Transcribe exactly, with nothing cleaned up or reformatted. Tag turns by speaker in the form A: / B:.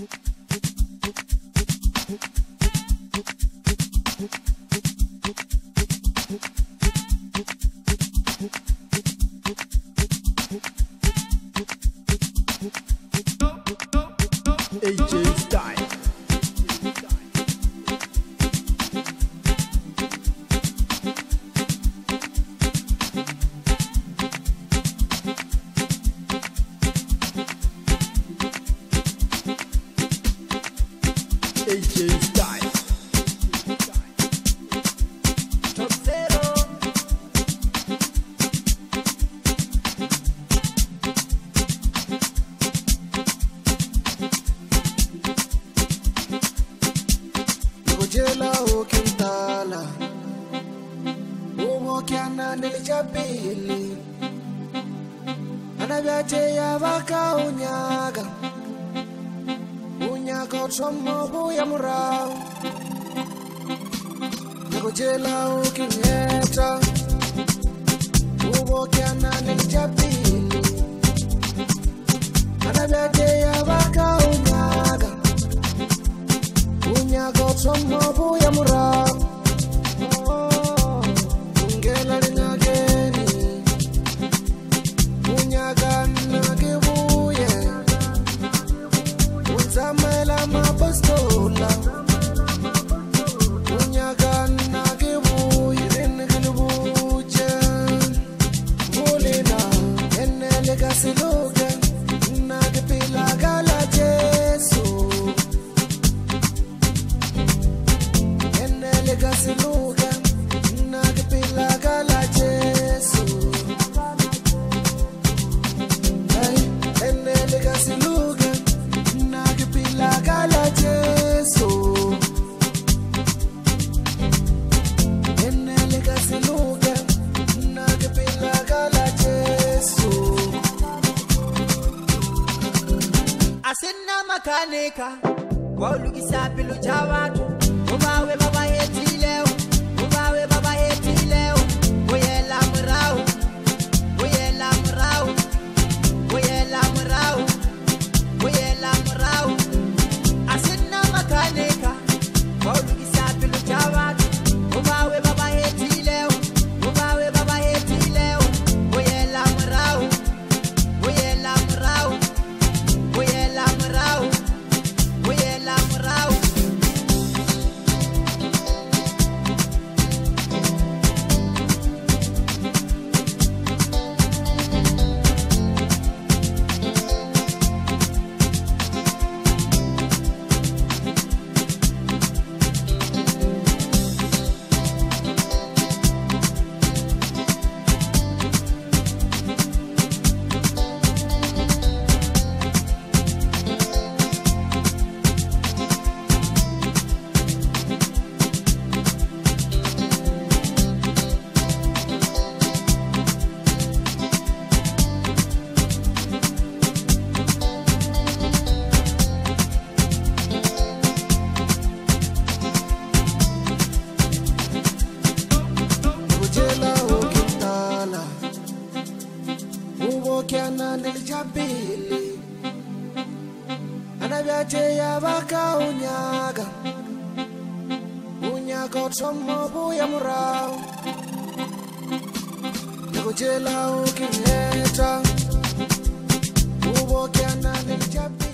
A: A J Style. A J Style.
B: Top zero.
C: Jela ukintala umokyana nilijabili anabyaje yabaka unyaga unyaga otsomo buya murao Jela ukinyeta umokyana nilijabili anabyaje yabaka unyaga unyaga otsomo buya murao ungela linageni unyaga nagibuye unzamela mapastola unyaga nagibuye rinigilubuje mulina enelegasiluge nagipilagala Jesu Gasiluga nagipilagala Jesu ay enele gasiluga nagipilagala Jesu enele gasiluga nagipilagala Jesu
B: Asena makanika waulugisa pilu chawatu Ubawe baba heti leo, ubawe baba heti leo, uyela mrau, uyela mrau, uyela mrau, uyela mrau. Asina makanika, waulugisa pilu chawatu. Ubawe baba heti leo, ubawe baba heti leo, uyela mrau, uyela mrau, uyela mrau, uyela mrau.
C: Umokyana nilijabili anabyaje yabaka unyaga unyaga otsomo buya murao Jela ukinyeta umokyana nilijabili